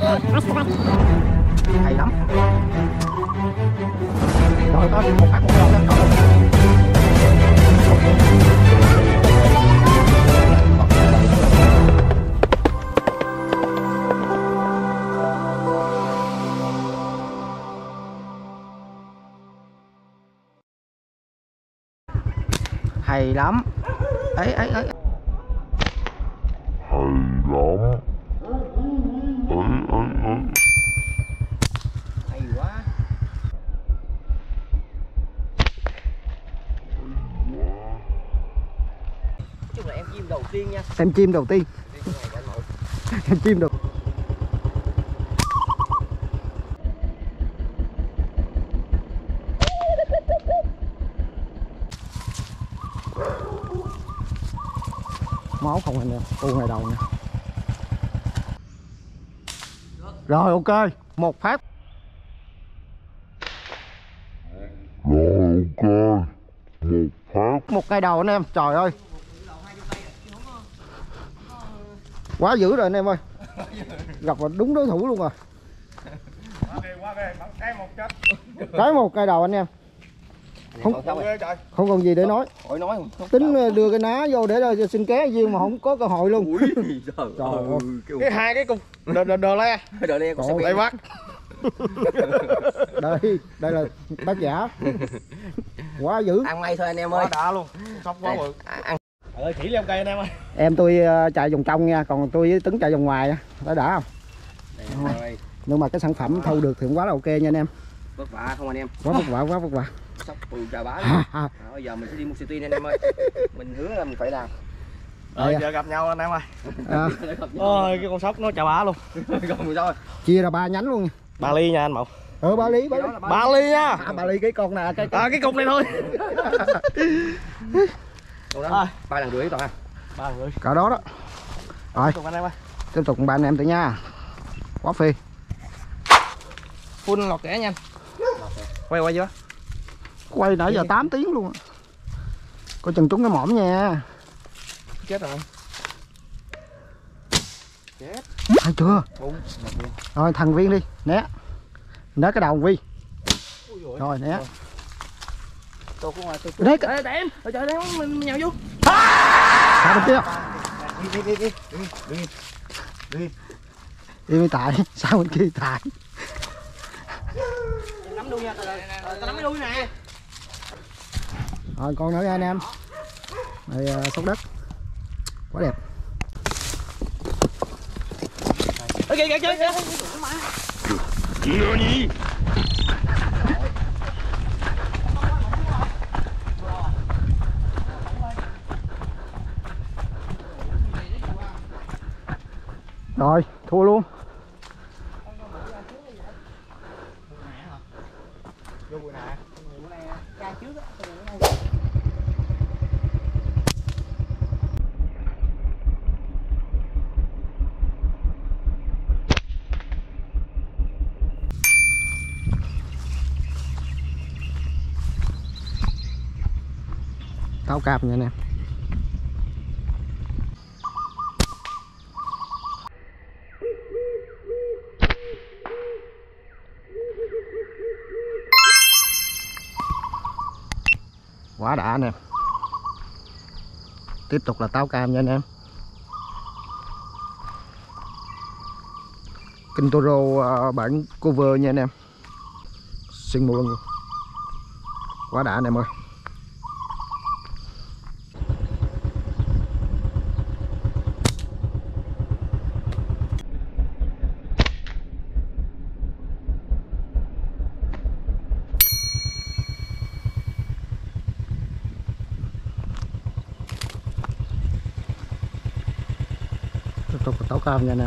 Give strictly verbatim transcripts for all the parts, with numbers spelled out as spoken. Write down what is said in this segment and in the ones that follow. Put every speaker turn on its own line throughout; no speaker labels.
Hay lắm. Rồi có một phát một đầu lên rồi. Hay lắm. Ấy ấy ấy.
Hay lắm. Ấy ấy ấy.
Hay quá. Nói chung là em chim đầu tiên nha. Em chim đầu tiên. Em chim đầu. Máu không anh em, u ngày đầu nè. Rồi ok, một phát.
Rồi ok, một phát.
Một ngày đầu anh em, trời ơi. Quá dữ rồi anh em ơi. Gặp đúng đối thủ luôn rồi. Cái một ngày đầu anh em. Không, không còn gì để nói. Tính đưa cái ná vô để cho xin ké riêng mà không có cơ hội luôn.
Ui, trời ơi.
Cái hai cái cục đờ đờ đờ le.
Đờ le con
Đây bắt.
Đây, đây là tác giả. Quá dữ.
Ăn ngay thôi anh em ơi.
Quá đã luôn. Sốc quá bự.
Ăn.
Ơi chỉ leo cây anh em ơi.
Em tôi chạy vòng trong nha, còn tôi với Tuấn chạy vòng ngoài. Đã đã không?
Đây,
Nhưng mà cái sản phẩm thu được thì cũng quá là ok nha anh em.
vất vả không anh em.
Quá vất vả, quá vất vả.
Sốc từ chà bá luôn. À, bây giờ mình sẽ đi mua xì tin anh em ơi. Mình hứa là mình phải làm.
Rồi giờ gặp nhau anh em ơi.
À.
Ôi cái con sóc nó chà bá luôn.
Rồi rồi.
Chia ra ba nhánh luôn.
Ba ly nha anh Mậu.
Ờ ba ly, ba ly.
Ba ly nha.
À, ba ly cái con nè, cái
À, cái cục này thôi.
Còn đó ba lần rưỡi toàn ha.
Ba lần rưỡi.
cả đó đó. Rồi.
Tiếp tục anh em ơi.
Tiếp tục ba anh em tự nha. Quá phê.
Full lọt kẻ nha anh. Quay quay chưa?
Quay nãy giờ tám tiếng luôn. Coi chừng trúng cái mõm nha.
Chết rồi.
Chết. Hay chưa? Rồi thằng Viên đi, né. Né cái đầu Vi. Rồi né.
Tôi cũng ngoài tôi.
Đấy,
để để em. Rồi trời em mình nhào vô.
Sao bên kia?
Đi đi đi đi. Đi.
Đi mới tại, sao bên kia tại?
Nắm đuôi nha. Tao nắm cái đuôi nè.
Rồi con nữa nha anh em. Đây uh, sốc đất. Quá đẹp.
Ê kìa kìa kìa kìa.
Nani?
Rồi, thua luôn. Táo cạp nha anh em. Quá đã anh em. Tiếp tục là táo cam nha anh em. Kinh Toro uh, bản cover nha anh em. Xinh mùa luôn. Quá đã anh em ơi. Tiếp tục là táo cam nha anh em.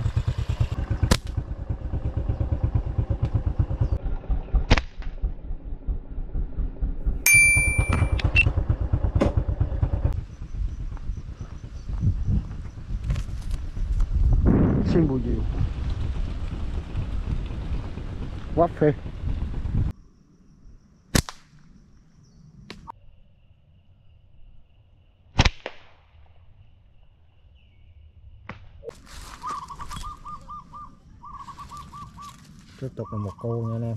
Xin bùi diệu. Quá phê. Tiếp tục là một cô nha anh em.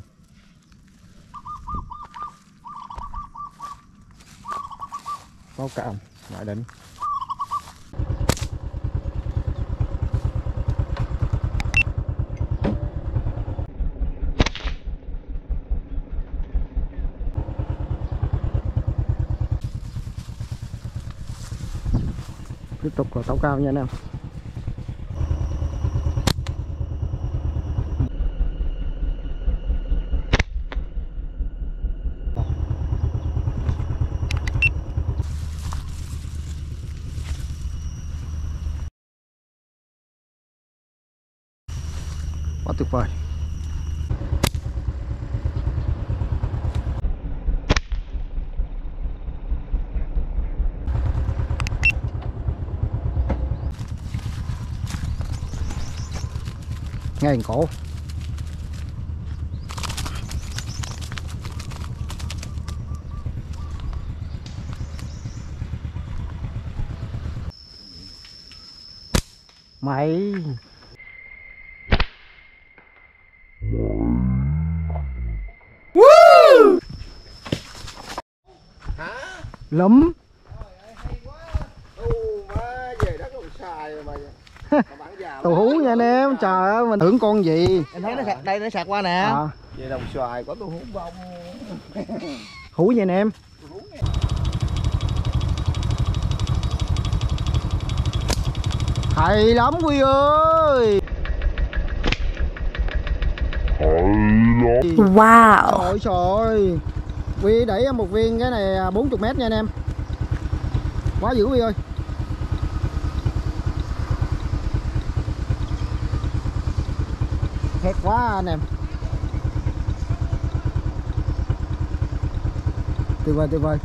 Báo cam lại định. Tiếp tục là tấu cao nha anh em. Quá tuyệt vời. Ngay cổ. Mày lắm. Tàu hú nha anh em, trời ơi mình tưởng con gì.
Em thấy nó sạc đây, nó sạc qua nè.
À,
Về đồng xoài có tôi hú bông.
hú nha anh em. Hay lắm Quy ơi.
Wow.
Trời trời. Quy đẩy một viên cái này bốn mươi mét nha anh em. Quá dữ Quy ơi. Thét quá anh em. Tuyệt vời tuyệt vời.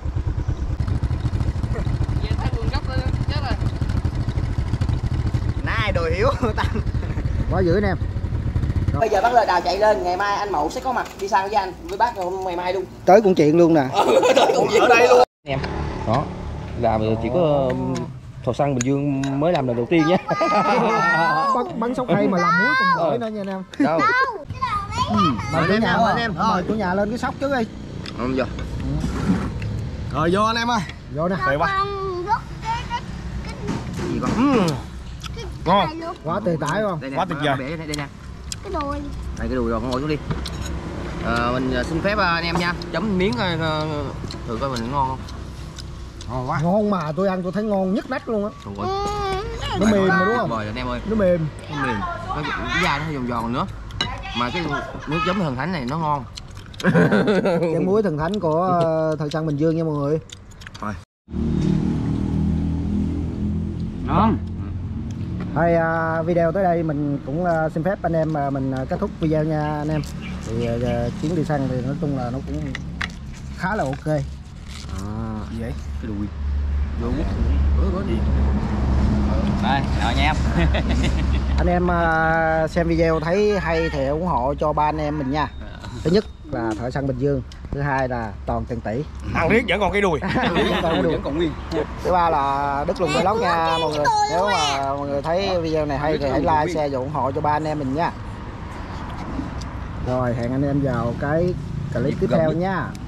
Này đồ hiểu tăng.
Quá dữ anh em.
Bây giờ bác lời đào chạy lên, ngày mai anh Mậu sẽ có mặt đi sang với anh với bác ngày mai luôn.
Tới cũng chuyện luôn nè.
Tới cũng chuyện ở đây luôn. Em. Đó. Làm chỉ có Thọ Săn Bình Dương mới làm lần đầu tiên nhé.
bắn, bắn sóc hay mà làm muối còn giỏi nữa nha anh em.
Đâu?
Ừ, mời chủ nhà anh em. Mời chủ nhà lên cái sóc trước đi.
Không vô.
Rồi vô anh em ơi.
Vô nè.
Đây quá.
Gì con?
Ngon.
Quá tê tải không?
Đây nè,
Quá tuyệt vời.
Đây, đây nè.
Cái đùi.
Đây cái đùi rồi con ngồi xuống đi. À, mình xin phép anh em nha, chấm miếng coi thử coi mình ngon không.
Ngon quá.
Ngon mà tôi ăn tôi thấy ngon nhất nách luôn á.
Trời ơi.
Nó mềm mà đúng không?
Rồi anh em ơi.
Nó mềm.
Nó mềm. Cái, cái da nó giòn giòn nữa. Mà cái nước chấm thần thánh này nó ngon.
Chén muối thần thánh của Thợ Săn Bình Dương nha mọi người.
Rồi.
Ngon.
Thôi à, video tới đây mình cũng à, xin phép anh em mà mình à, kết thúc video nha anh em. Thì à, chuyến đi săn thì nói chung là nó cũng khá là ok.
À,
Gì vậy?
cái đùi. Vô mút. Có gì?
Đây, rồi nha em.
Anh em à, xem video thấy hay thì ủng hộ cho ba anh em mình nha. Thứ nhất là Thợ Săn Bình Dương, thứ hai là Toàn Tiền Tỷ.
Ăn riết vẫn còn cái đùi.
Vẫn còn nguyên.
Thứ ba là Đức Lùng Vlog nha mọi người. Nếu mà mọi người thấy video này hay thì hãy like, share và ủng hộ cho ba anh em mình nha. Rồi hẹn anh em vào cái clip tiếp theo nha.